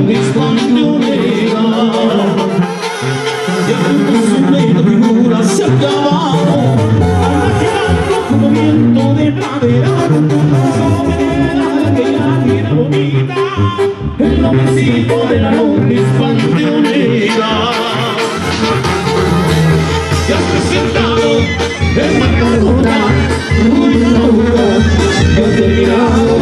longuis panteonera. Ya su bella figura se ha acabado, imaginando como viento de pradera, que ya era bonita, el noviecito de la longuis panteonera. Ya has presentado en la casona, yo te he mirado.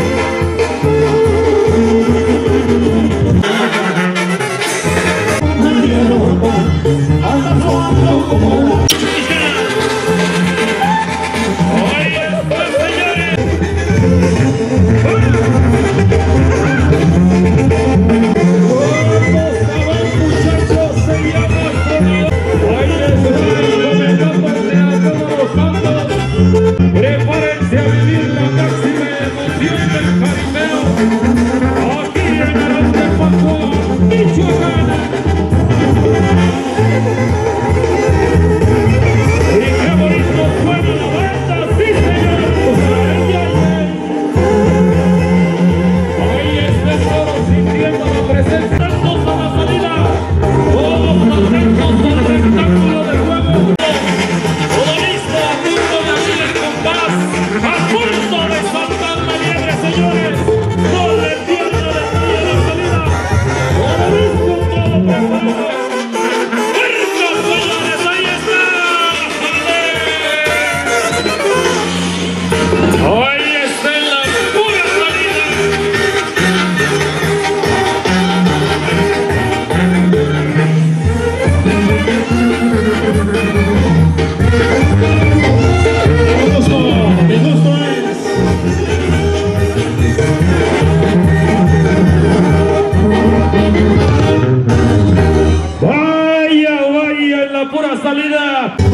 Prepárense a vivir la máxima emoción del jaripeo aquí en Arán de Pascua, Michoacán. Y qué bonito suena la banda, sí señor. Ahí está el toro sintiendo la presencia. Atentos a la salida, todos atentos al espectáculo de juego. Todo listo, a punto de abrir el compás, a punto de saltar la liebre, señores. No le pierda detalle la salida. Todo listo, todo preparado. ¡Puerta, señores! ¡Ahí está! ¡Ahí está en la pura salida! Mi gusto es. Vaya, vaya en la pura salida.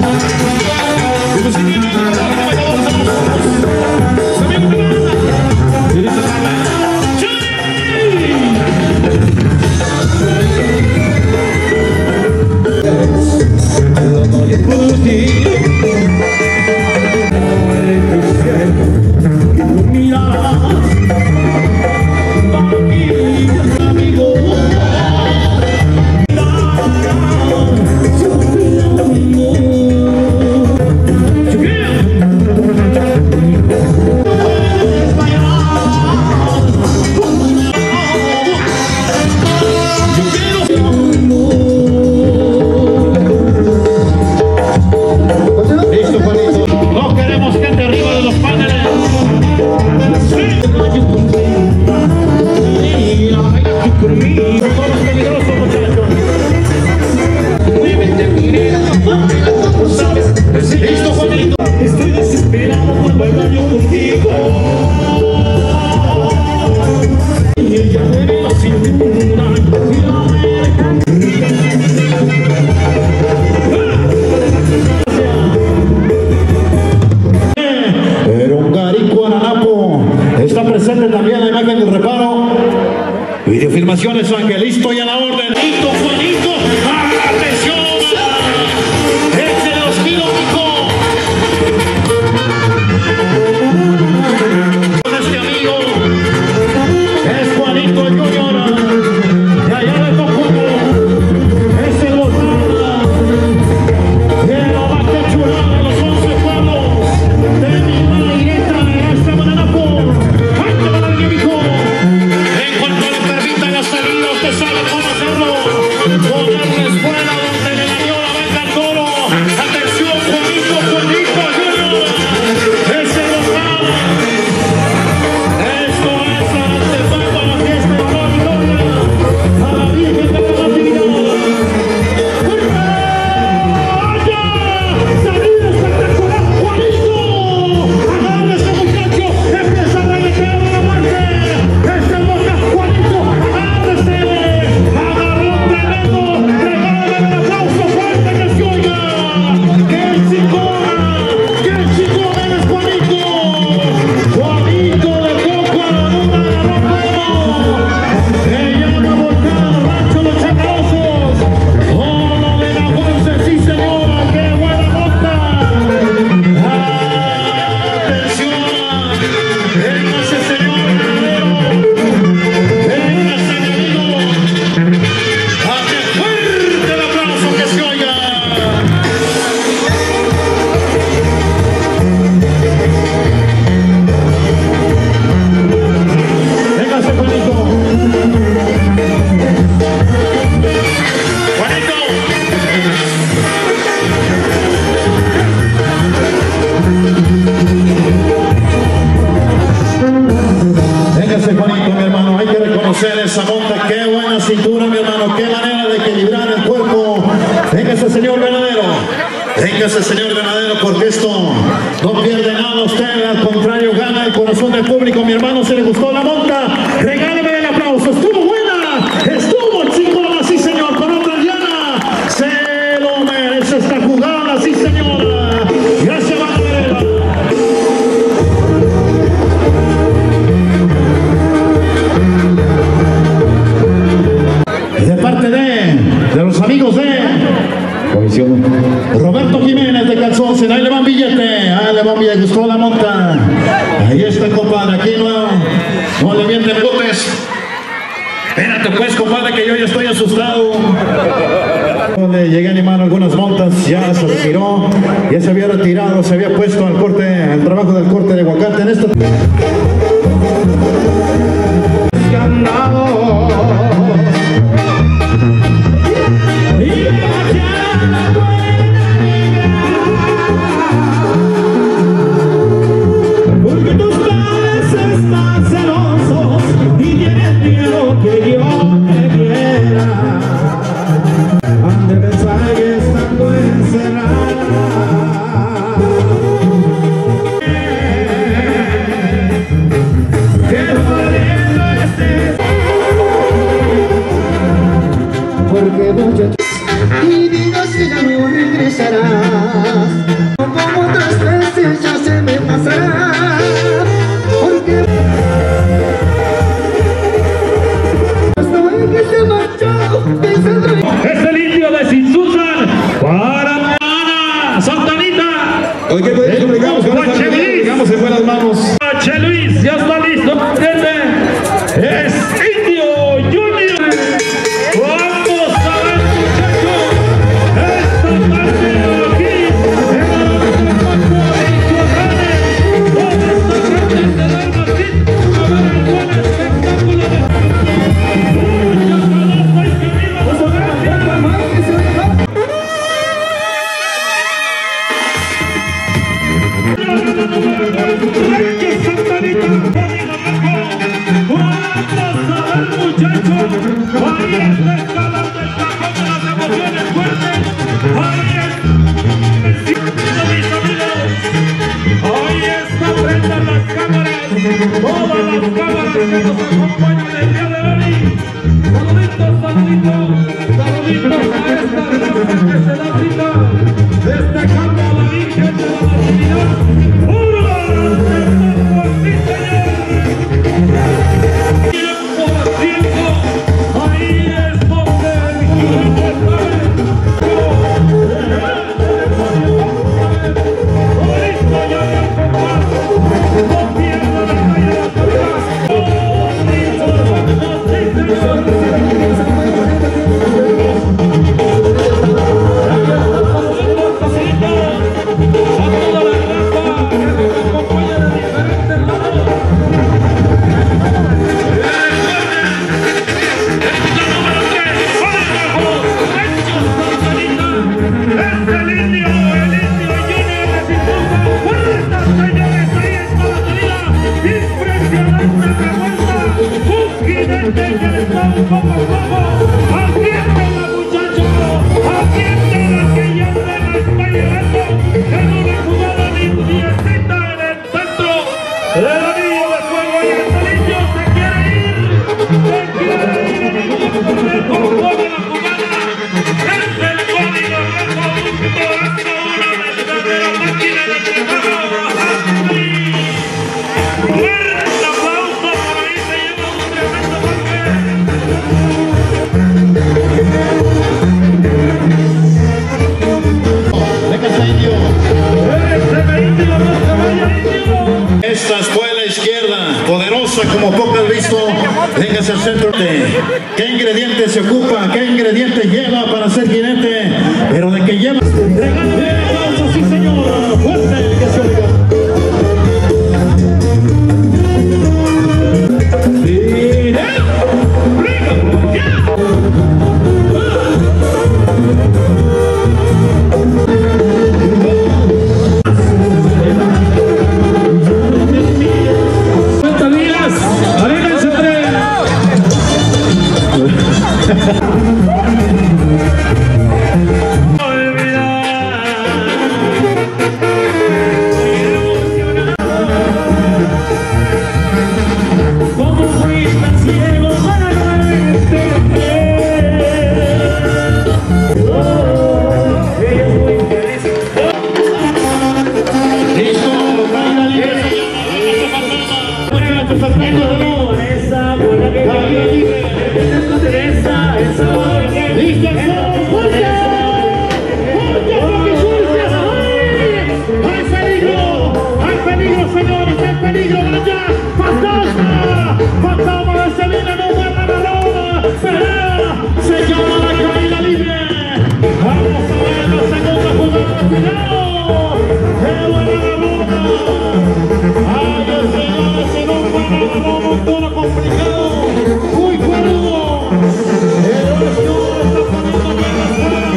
No queremos gente arriba de los paneles. Conmigo, todos los peligrosos muchachos. Muévete, mira, ¿sabes? Listo, Juanito. Estoy desesperado por bailar yo contigo. Y ella me la cintura y la Pero un Carico Ananapo está presente también la imagen del reparo. Videofilmaciones Angelito y a la orden. Juanito, Juanito, atención. Este de los kilómetros. Este amigo es Juanito Junior. De allá de Tocuco. Es el Botana. De la vaca chulada de los 11 pueblos. De mi mala directa de esta banana por. ¡Ay, qué maravilla, mijo! En cuanto le permitan la salida, usted sabe cómo el público, mi hermano, si le gustó la monta, regáleme el aplauso. Estuvo buena, estuvo chingona, sí señor, con otra Diana, se lo merece esta jugada, sí señora. Gracias, Banderera. De parte de los amigos de Comisión Roberto Jiménez de Calzón, ahí le van billete, gustó la monta. Ahí está, compadre, aquí no le mienten botes. Espérate pues, compadre, que yo ya estoy asustado. Le llegué a animar algunas montas, ya se retiró, ya se había retirado, se había puesto al corte, al trabajo del corte de aguacate en esta. Y digas que ya no regresarás, como otras veces ya se me pasará, porque estoy que se marchó pensando en... Es el indio de Sinsusan para Ana Santanita. Oye, ¿qué podemos comunicamos con esta reunión? Digamos en buenas manos. Che Luis, ya está listo. Es Indio Junior. Vamos a ver, muchachos. Esta tarde aquí en la donde está grande de Dalmatín. A ver el buen espectáculo de todas las cámaras que nos acompañan el día de hoy. Saluditos, saluditos a esta raza que se da cita, destacando a la Virgen de la Natividad. ¡Hurra! ¡Sí, señor! Tiempo a tiempo, ahí es donde el equipo está. Listo, ya me acompaño. No pierdo la calle. Esta escuela izquierda, poderosa como poco he visto, véngase al centro. ¿Qué ingrediente se ocupa? ¿Qué ingrediente lleva para ser jinete? Pero de que lleva... ¡Regálame el aplauso, sí señor! ¡Fuerte que se oiga! muchachos al tango de nuevo. Esa bola que Caída libre. esa bola que Listo, fuerte. Hay peligro, señores, hay peligro, vaya, fantasma, fantasma de Sevilla, no guarda la lona, Perea, se llama la caída libre, vamos a ver la segunda jugada final, qué buena la lona, ay, señores, se nos va la lona, un tono complicado, muy cuerdo, el oeste está poniendo bien la zona.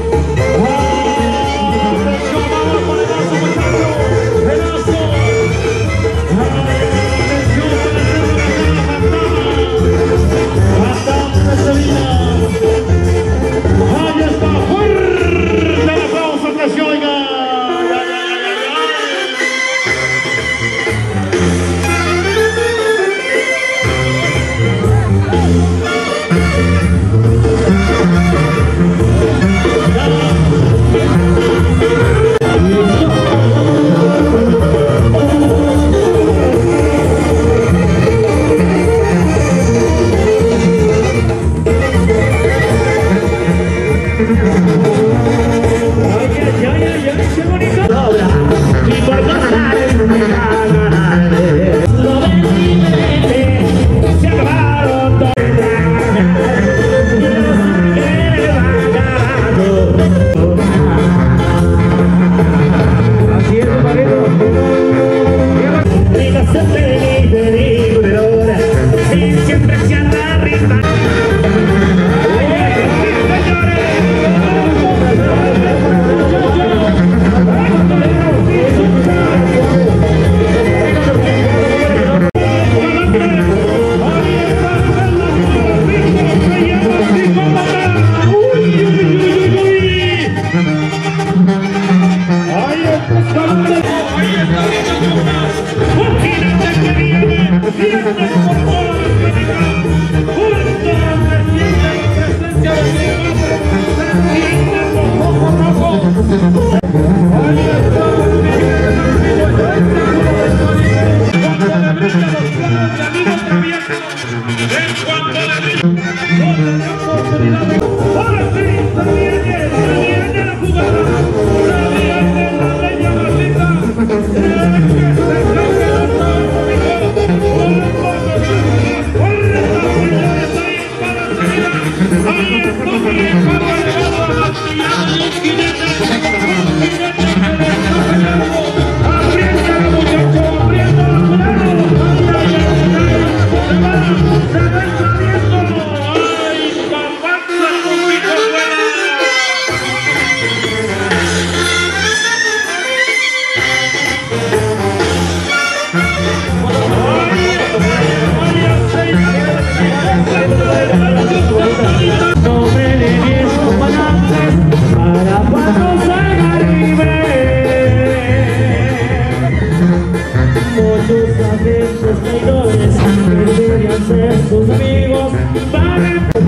sus amigos van a...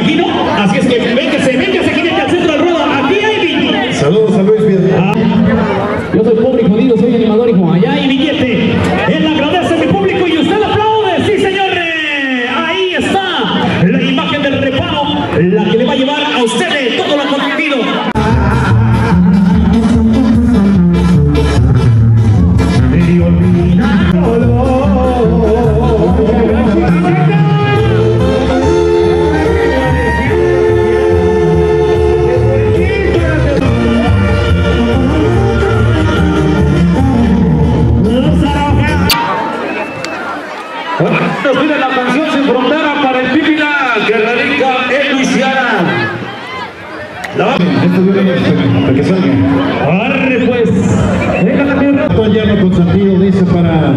imagino. Así es que véngase, quítate al centro del ruedo. Aquí hay billete. Saludos a Luis Vidal. Yo soy pobre y jodido, soy animador, hijo. Allá hay billete. Él agradece a mi público y usted aplaude. Sí, señores. Ahí está la imagen del reparo, la que le va a llevar a ustedes todo lo acontecido. Nos pide la canción Sin Frontera para el Pípila que radica en Luisiana. Esto viene para que salga. Arre pues. Venga también. Todo llano consentido dice para...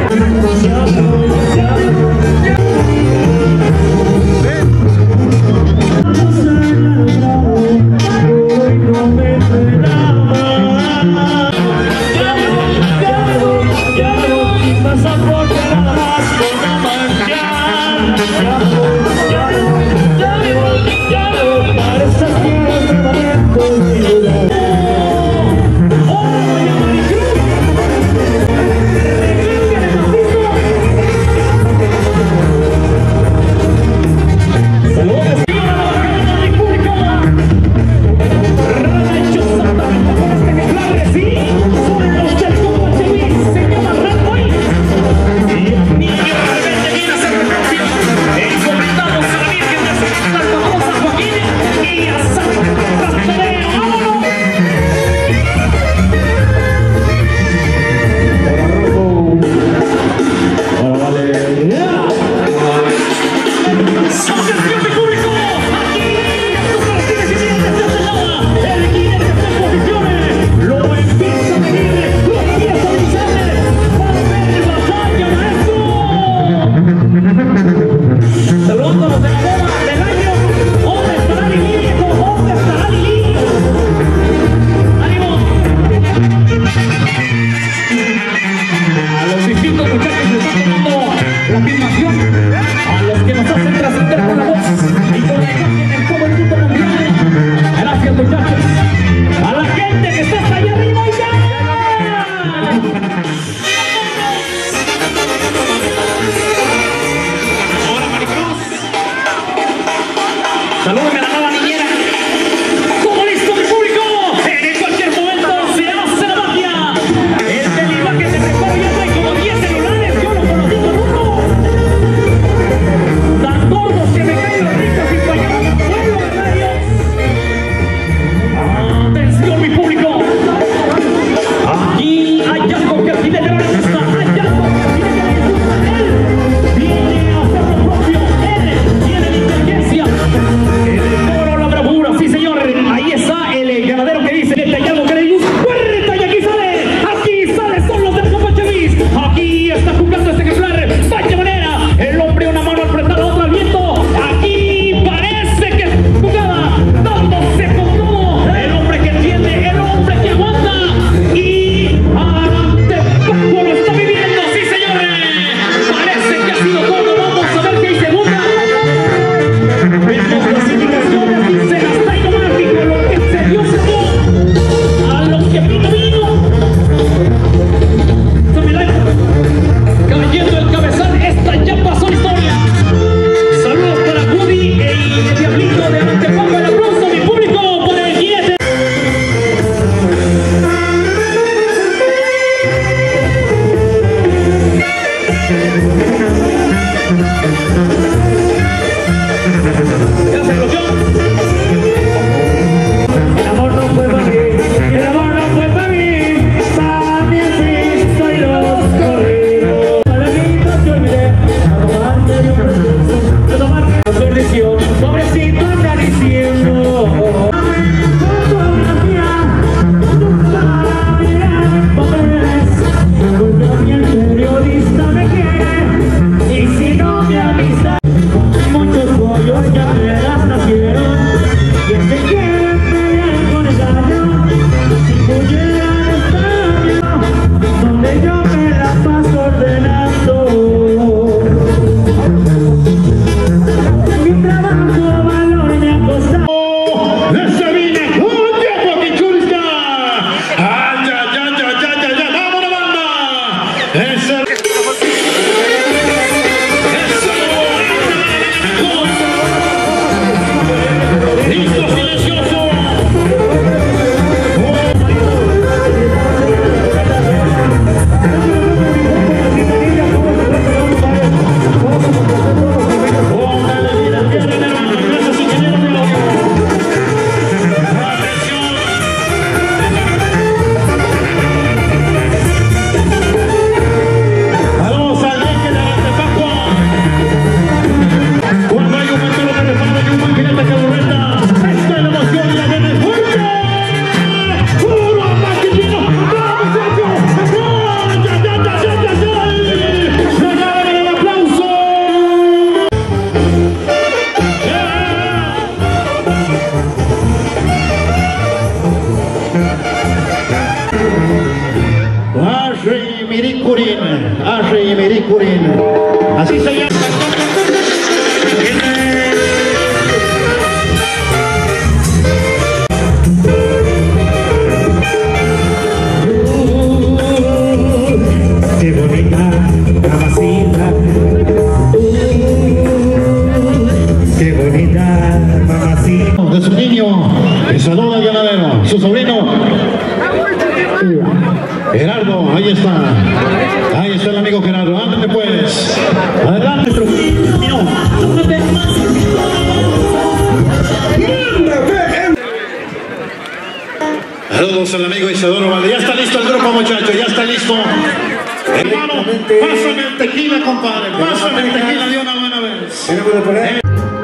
Salúdame a la nueva niñera. ¿Cómo listo, mi público? En cualquier momento se hace la magia. El del que se recorre ya trae como 10 celulares. Yo lo conocí por uno. Tan gordos que me caen los ricos y fallados. Pueblo de radios. Atención, mi público. Aquí hay algo que al jinete no le gusta. Hay algo que al jinete no le gusta. Él viene a hacer lo propio. Él tiene inteligencia. Me saluda el ganadero, su sobrino Gerardo, ahí está el amigo Gerardo, ándale pues, adelante. Saludos al amigo Isidoro Valde, ya está listo el grupo muchachos, ya está listo. Hermano, pásame el tequila compadre, pásame el tequila de una buena vez.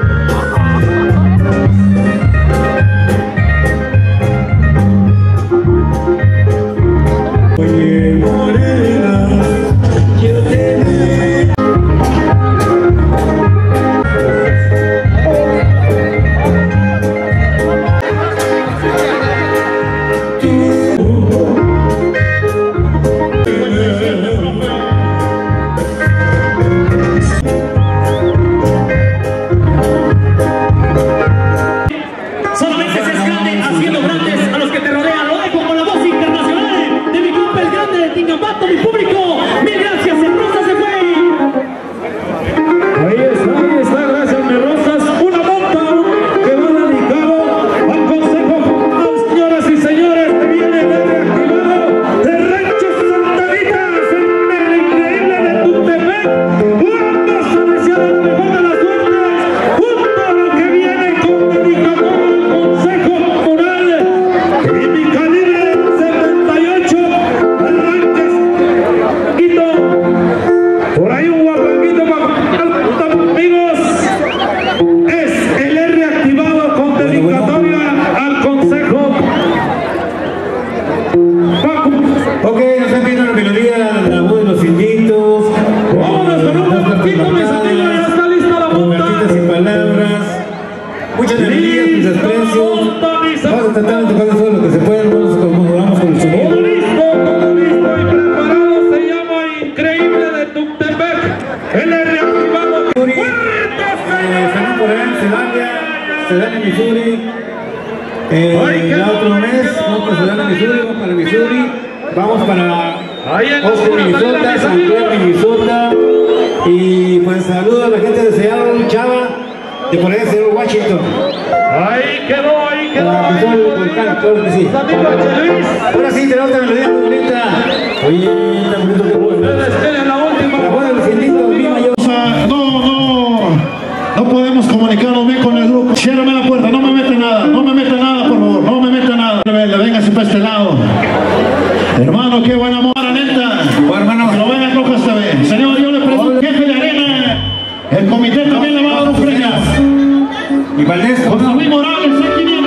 Mi público, mil gracias, el Rosas se fue. Ahí está, gracias, mi Rosas. Una nota que va dedicado al consejo, señoras y señores, que viene de reactivado de Rancho Santanitas en el increíble de Tuxtepec. Vamos a desear el mejor de las suertes, junto a lo que viene con dedicatoria al consejo moral y mi calibre 78. Por ahí un guapanguito para amigos. Es el R activado con dedicatoria al consejo. Ok, nos han pedido la melodía, la voz de los inditos. Vámonos con un guapanguito, mis amigos. Ya está lista la punta. Sin palabras. Muchas melodías, mis desprecios. Vamos a tratar de tocar todo lo que se pueda. Vamos con el sonido. Todo listo y preparado. Se llama Increíble de Tuxtepec. El R activado. Están por allá en Sedania, Missouri. El otro mes vamos para Sedania, Missouri, vamos para Missouri. Vamos para Austin, Minnesota, San Clair, Minnesota. Y pues saludos a la gente de Seattle, Chava, de por allá de Seattle, Washington. Ahí quedó. Claro que sí. Ahora sí, tenemos una melodía muy bonita. Oye, tan bonito que bueno. La última. La voz de los inditos, mi mayor. No podemos comunicarnos bien con el grupo. Ciérrame la puerta, no me mete nada, por favor, no me mete nada. Véngase para este lado. Hermano, qué buena mora, neta. Hermano, que lo venga Rojas esta vez. Señor, yo le pregunto, jefe de arena, el comité también le va a dar un premio. Y Valdés, José Luis Morales, 500.